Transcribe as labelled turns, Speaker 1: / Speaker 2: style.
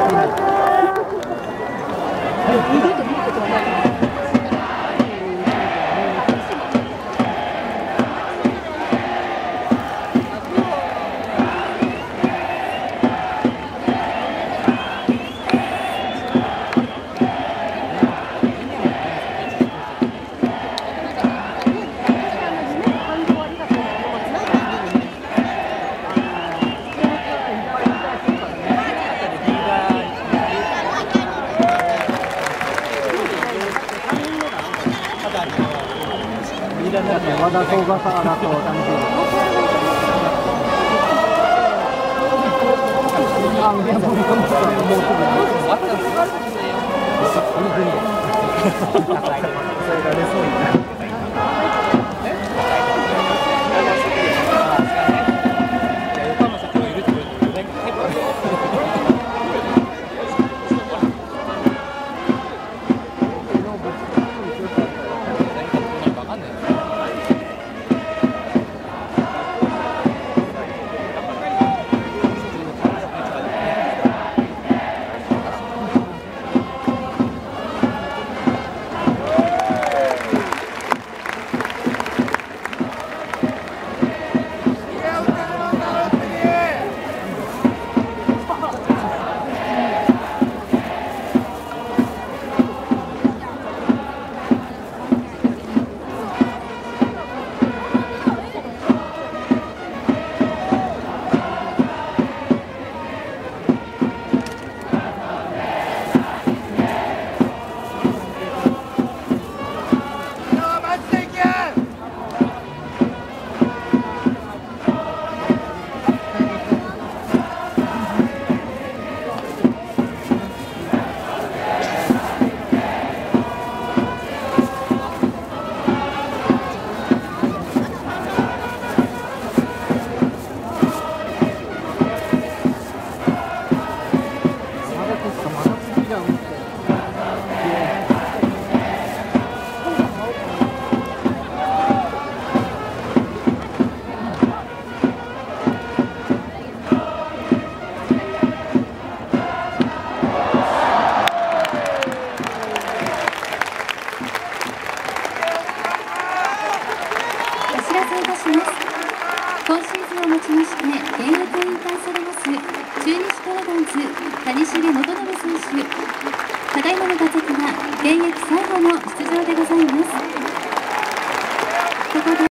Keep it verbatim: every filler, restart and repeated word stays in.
Speaker 1: 和田と小笠原と谷繁。あ、いやもうもうすぐ。それが出そうになる。
Speaker 2: 今シーズンをもちまして現役を引退されます中日ドラゴンズ谷繁元信選手、ただいまの打席は現役最後の出場でございます。ここで